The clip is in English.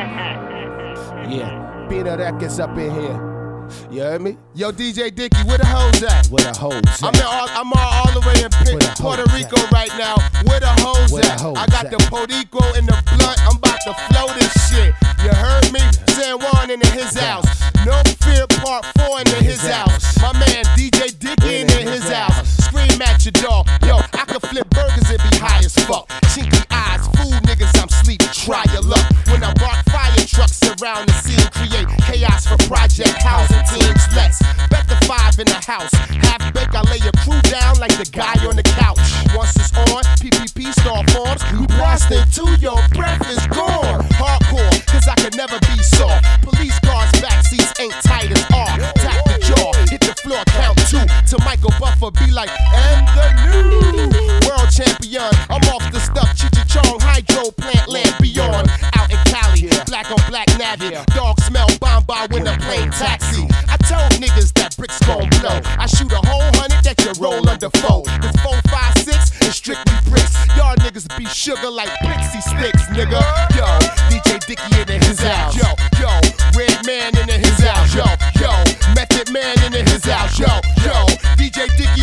Yeah, Peanut Records up in here. You heard me? Yo, DJ Dicky, where the hoes at? Where the hoes at? I'm all the way in Puerto Rico right now. Where the hoes at? I got the Podico in the blunt. I'm about to flow this shit. You heard me? San Juan into his house. No Fear Part 4 into his house. My man DJ Dicky into his house. Scream at your dog. Yo, I can flip burgers and be high as fuck. Chinky eyes, fool niggas, I'm sleep. Try your luck. When I rock fire trucks around the scene, create chaos for project housing teams. Let's bet the 5 in the house. Half baked, I lay your crew down like the guy on the couch. Once it's on, PPP star forms. We blast into your breath is gone. Hardcore, cause I can never be soft. Police cars, backseats ain't tight as R. Tap the jaw, hit the floor, count 2. To Michael Buffer, be like, and the new world champion. I'm off the stuff, Chichichong, hydro plant land beyond. Out in Cali, black on black navvy. Dog smell, bomb by when the plane taxi. I told niggas that bricks gon' blow. I shoot a whole 100 that you roll under 4. Cause 4, 5, 6 is strictly bricks. Y'all niggas be sugar like Pixie sticks, nigga. Yo, DJ Dicky into his house. Yo, Red Man into his house. Yo, Method Man into his house. Yo, DJ Dicky